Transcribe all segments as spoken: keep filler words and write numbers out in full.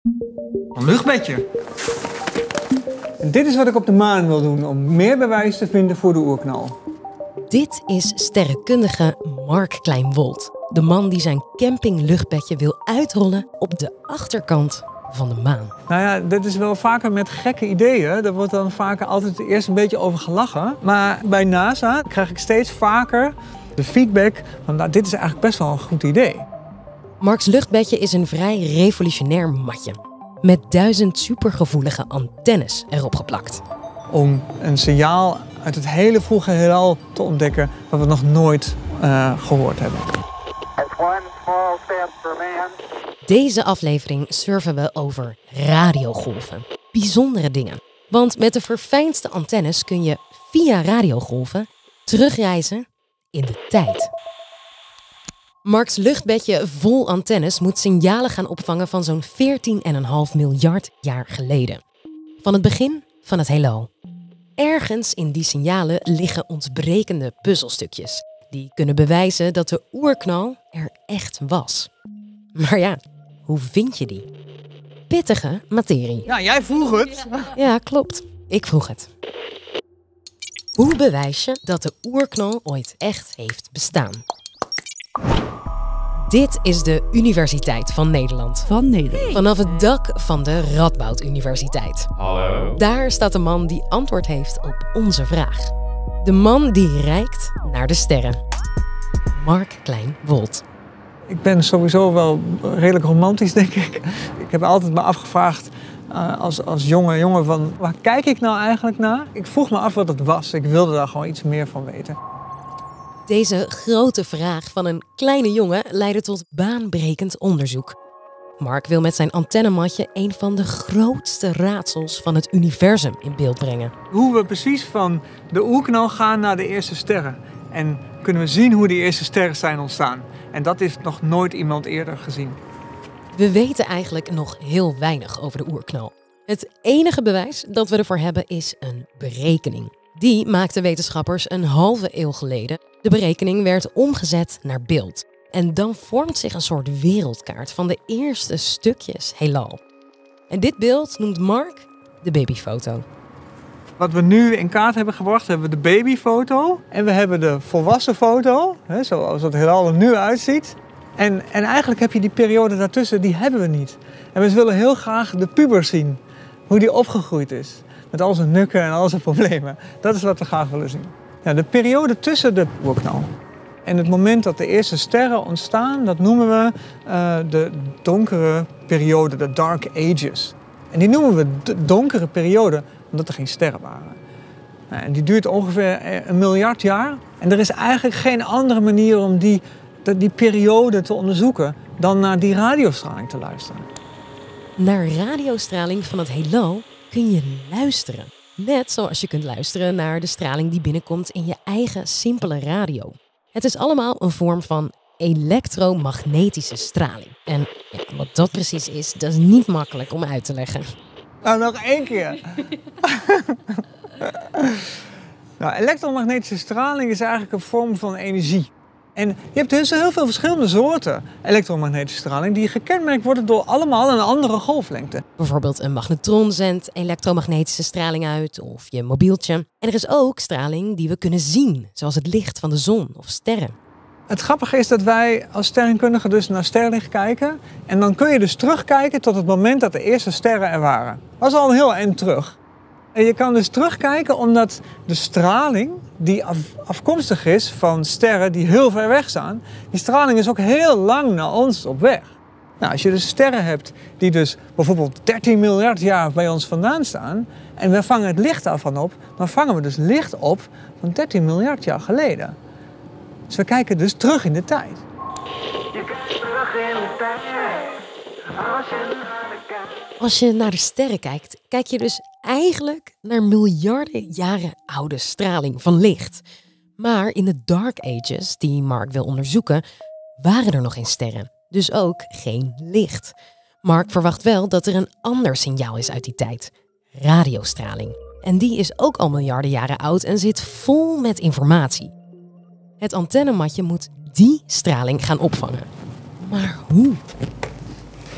Een luchtbedje. En dit is wat ik op de maan wil doen om meer bewijs te vinden voor de oerknal. Dit is sterrenkundige Mark Kleinwold. De man die zijn campingluchtbedje wil uitrollen op de achterkant van de maan. Nou ja, dit is wel vaker met gekke ideeën. Daar wordt dan vaker altijd eerst een beetje over gelachen. Maar bij NASA krijg ik steeds vaker de feedback van nou, dit is eigenlijk best wel een goed idee. Marks luchtbedje is een vrij revolutionair matje. Met duizend supergevoelige antennes erop geplakt. Om een signaal uit het hele vroege heelal te ontdekken wat we nog nooit uh, gehoord hebben. Deze aflevering surfen we over radiogolven. Bijzondere dingen. Want met de verfijndste antennes kun je via radiogolven terugreizen in de tijd. Marks luchtbedje vol antennes moet signalen gaan opvangen van zo'n veertien komma vijf miljard jaar geleden. Van het begin van het heelal. Ergens in die signalen liggen ontbrekende puzzelstukjes. Die kunnen bewijzen dat de oerknal er echt was. Maar ja, hoe vind je die? Pittige materie. Ja, jij vroeg het. Ja, klopt. Ik vroeg het. Hoe bewijs je dat de oerknal ooit echt heeft bestaan? Dit is de Universiteit van Nederland. Van Nederland. Vanaf het dak van de Radboud Universiteit. Hallo. Daar staat de man die antwoord heeft op onze vraag. De man die reikt naar de sterren. Mark Kleinwold. Ik ben sowieso wel redelijk romantisch, denk ik. Ik heb altijd me afgevraagd uh, als, als jonge jongen van waar kijk ik nou eigenlijk naar? Ik vroeg me af wat het was. Ik wilde daar gewoon iets meer van weten. Deze grote vraag van een kleine jongen leidde tot baanbrekend onderzoek. Mark wil met zijn antennematje een van de grootste raadsels van het universum in beeld brengen. Hoe we precies van de oerknal gaan naar de eerste sterren. En kunnen we zien hoe die eerste sterren zijn ontstaan. En dat heeft nog nooit iemand eerder gezien. We weten eigenlijk nog heel weinig over de oerknal. Het enige bewijs dat we ervoor hebben is een berekening. Die maakten wetenschappers een halve eeuw geleden. De berekening werd omgezet naar beeld. En dan vormt zich een soort wereldkaart van de eerste stukjes heelal. En dit beeld noemt Mark de babyfoto. Wat we nu in kaart hebben gebracht, hebben we de babyfoto. En we hebben de volwassen foto, hè, zoals het heelal er nu uitziet. En, en eigenlijk heb je die periode daartussen, die hebben we niet. En we willen heel graag de puber zien. Hoe die opgegroeid is. Met al zijn nukken en al zijn problemen. Dat is wat we graag willen zien. Ja, de periode tussen de oerknal en het moment dat de eerste sterren ontstaan, dat noemen we uh, de donkere periode, de Dark Ages. En die noemen we de donkere periode omdat er geen sterren waren. Nou, en die duurt ongeveer een miljard jaar. En er is eigenlijk geen andere manier om die, die periode te onderzoeken dan naar die radiostraling te luisteren. Naar radiostraling van het heelal kun je luisteren. Net zoals je kunt luisteren naar de straling die binnenkomt in je eigen simpele radio. Het is allemaal een vorm van elektromagnetische straling. En ja, wat dat precies is, dat is niet makkelijk om uit te leggen. Nou, nog één keer. Nou, elektromagnetische straling is eigenlijk een vorm van energie. En je hebt dus heel veel verschillende soorten elektromagnetische straling die gekenmerkt worden door allemaal een andere golflengte. Bijvoorbeeld een magnetron zendt elektromagnetische straling uit of je mobieltje. En er is ook straling die we kunnen zien, zoals het licht van de zon of sterren. Het grappige is dat wij als sterrenkundigen dus naar sterrenlicht kijken. En dan kun je dus terugkijken tot het moment dat de eerste sterren er waren. Dat is al een heel eind terug. En je kan dus terugkijken omdat de straling die af, afkomstig is van sterren die heel ver weg staan, die straling is ook heel lang naar ons op weg. Nou, als je dus sterren hebt die dus bijvoorbeeld dertien miljard jaar bij ons vandaan staan en we vangen het licht daarvan op, dan vangen we dus licht op van dertien miljard jaar geleden. Dus we kijken dus terug in de tijd. Je kijkt terug in de tijd. Als je naar de kijkt. Als je naar de sterren kijkt, kijk je dus eigenlijk naar miljarden jaren oude straling van licht. Maar in de Dark Ages, die Mark wil onderzoeken, waren er nog geen sterren. Dus ook geen licht. Mark verwacht wel dat er een ander signaal is uit die tijd. Radiostraling. En die is ook al miljarden jaren oud en zit vol met informatie. Het antennematje moet die straling gaan opvangen. Maar hoe?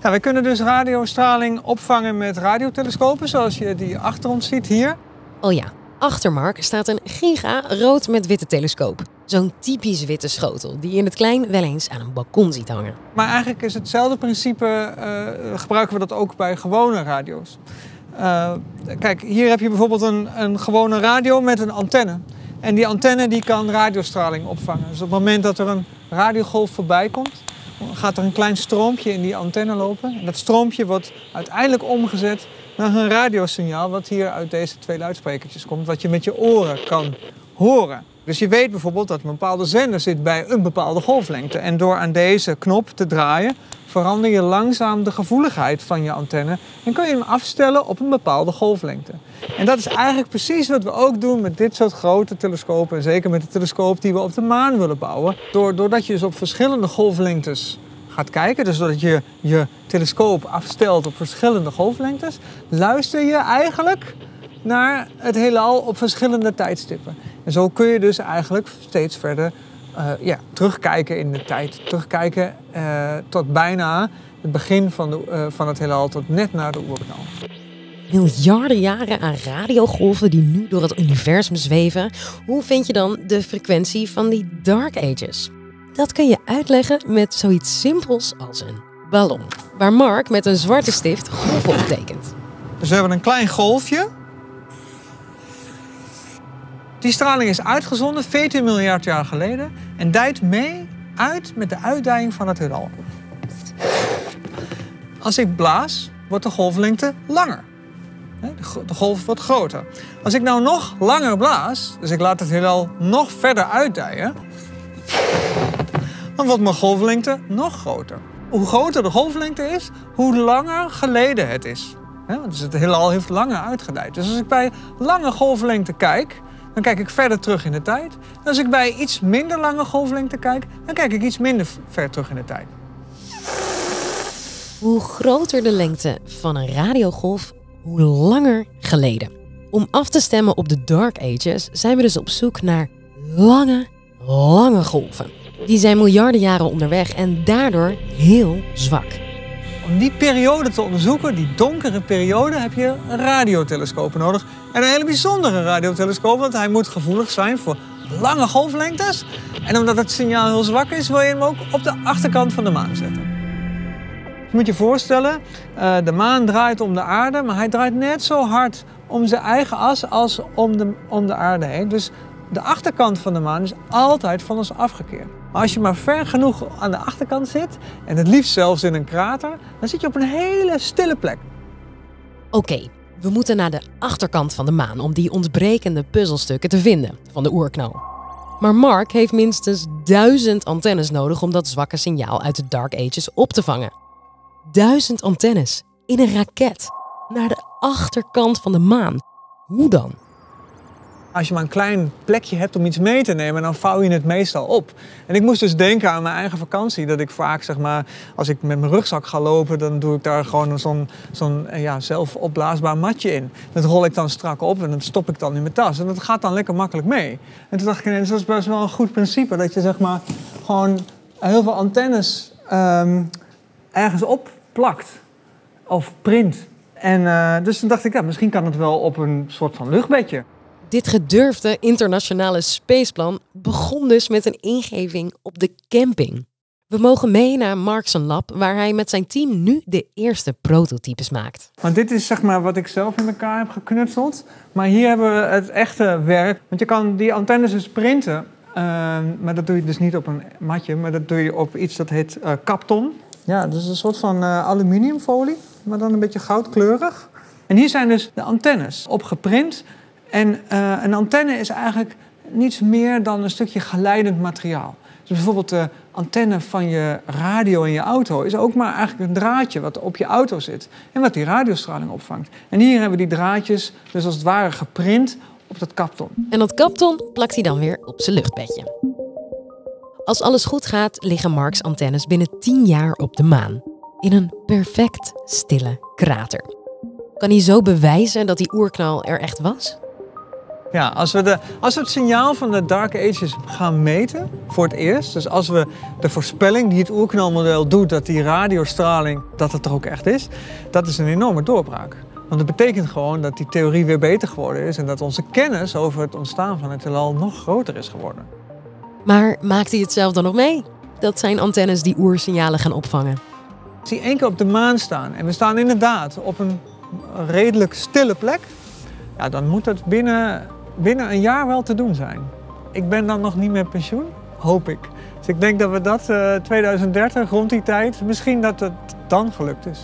Nou, wij kunnen dus radiostraling opvangen met radiotelescopen, zoals je die achter ons ziet hier. Oh ja, achter Mark staat een giga rood met witte telescoop. Zo'n typisch witte schotel die je in het klein wel eens aan een balkon ziet hangen. Maar eigenlijk is hetzelfde principe, uh, gebruiken we dat ook bij gewone radio's. Uh, kijk, hier heb je bijvoorbeeld een, een gewone radio met een antenne. En die antenne die kan radiostraling opvangen. Dus op het moment dat er een radiogolf voorbij komt, gaat er een klein stroompje in die antenne lopen. En dat stroompje wordt uiteindelijk omgezet naar een radiosignaal wat hier uit deze twee luidsprekertjes komt, wat je met je oren kan horen. Dus je weet bijvoorbeeld dat een bepaalde zender zit bij een bepaalde golflengte. En door aan deze knop te draaien, verander je langzaam de gevoeligheid van je antenne en kun je hem afstellen op een bepaalde golflengte. En dat is eigenlijk precies wat we ook doen met dit soort grote telescopen. En zeker met de telescoop die we op de maan willen bouwen. Doordat je dus op verschillende golflengtes gaat kijken, dus doordat je je telescoop afstelt op verschillende golflengtes, luister je eigenlijk naar het heelal op verschillende tijdstippen. En zo kun je dus eigenlijk steeds verder uh, ja, terugkijken in de tijd. Terugkijken uh, tot bijna het begin van, de, uh, van het heelal, tot net na de oerknal. Miljarden jaren aan radiogolven die nu door het universum zweven. Hoe vind je dan de frequentie van die Dark Ages? Dat kun je uitleggen met zoiets simpels als een ballon. Waar Mark met een zwarte stift golven optekent. Dus we hebben een klein golfje. Die straling is uitgezonden veertien miljard jaar geleden en dijt mee uit met de uitdijing van het heelal. Als ik blaas, wordt de golflengte langer. De golf wordt groter. Als ik nou nog langer blaas, dus ik laat het heelal nog verder uitdijen, dan wordt mijn golflengte nog groter. Hoe groter de golflengte is, hoe langer geleden het is. Dus het heelal heeft langer uitgedijd. Dus als ik bij lange golflengte kijk, dan kijk ik verder terug in de tijd. En als ik bij iets minder lange golflengte kijk, dan kijk ik iets minder ver terug in de tijd. Hoe groter de lengte van een radiogolf, hoe langer geleden. Om af te stemmen op de Dark Ages zijn we dus op zoek naar lange, lange golven. Die zijn miljarden jaren onderweg en daardoor heel zwak. Om die periode te onderzoeken, die donkere periode, heb je radiotelescopen nodig. En een hele bijzondere radiotelescoop, want hij moet gevoelig zijn voor lange golflengtes. En omdat het signaal heel zwak is, wil je hem ook op de achterkant van de maan zetten. Je moet je voorstellen, de maan draait om de aarde, maar hij draait net zo hard om zijn eigen as als om de, om de aarde heen. Dus de achterkant van de maan is altijd van ons afgekeerd. Maar als je maar ver genoeg aan de achterkant zit, en het liefst zelfs in een krater, dan zit je op een hele stille plek. Oké, okay, we moeten naar de achterkant van de maan om die ontbrekende puzzelstukken te vinden van de oerknal. Maar Mark heeft minstens duizend antennes nodig om dat zwakke signaal uit de Dark Ages op te vangen. Duizend antennes in een raket naar de achterkant van de maan. Hoe dan? Als je maar een klein plekje hebt om iets mee te nemen, dan vouw je het meestal op. En ik moest dus denken aan mijn eigen vakantie. Dat ik vaak, zeg maar, als ik met mijn rugzak ga lopen, dan doe ik daar gewoon zo'n zo'n ja, zelf opblaasbaar matje in. Dat rol ik dan strak op en dat stop ik dan in mijn tas. En dat gaat dan lekker makkelijk mee. En toen dacht ik, nee, dat is best wel een goed principe. Dat je, zeg maar, gewoon heel veel antennes um, ergens op plakt. Of print. En uh, dus toen dacht ik, ja, misschien kan het wel op een soort van luchtbedje. Dit gedurfde internationale spaceplan begon dus met een ingeving op de camping. We mogen mee naar Mark's lab, waar hij met zijn team nu de eerste prototypes maakt. Want dit is, zeg maar, wat ik zelf in elkaar heb geknutseld. Maar hier hebben we het echte werk. Want je kan die antennes dus printen. Uh, maar dat doe je dus niet op een matje, maar dat doe je op iets dat heet uh, kapton. Ja, dus een soort van uh, aluminiumfolie, maar dan een beetje goudkleurig. En hier zijn dus de antennes op geprint. En uh, een antenne is eigenlijk niets meer dan een stukje geleidend materiaal. Dus bijvoorbeeld de antenne van je radio in je auto is ook maar eigenlijk een draadje wat op je auto zit. En wat die radiostraling opvangt. En hier hebben we die draadjes dus als het ware geprint op dat kapton. En dat kapton plakt hij dan weer op zijn luchtbedje. Als alles goed gaat, liggen Mark's antennes binnen tien jaar op de maan. In een perfect stille krater. Kan hij zo bewijzen dat die oerknal er echt was? Ja, als we, de, als we het signaal van de Dark Ages gaan meten voor het eerst, dus als we de voorspelling die het oerknalmodel doet, dat die radiostraling, dat het er ook echt is, dat is een enorme doorbraak. Want dat betekent gewoon dat die theorie weer beter geworden is en dat onze kennis over het ontstaan van het heelal nog groter is geworden. Maar maakt hij het zelf dan nog mee? Dat zijn antennes die oersignalen gaan opvangen. Als die één keer op de maan staan en we staan inderdaad op een redelijk stille plek, ja, dan moet het binnen, binnen een jaar wel te doen zijn. Ik ben dan nog niet met pensioen, hoop ik. Dus ik denk dat we dat uh, tweeduizend dertig, rond die tijd, misschien dat het dan gelukt is.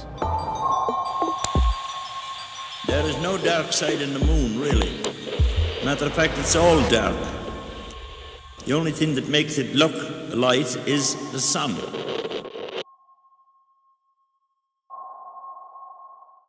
There is no dark side in the moon, really. Matter of fact, it's all dark. The only thing that makes it look light is the sun.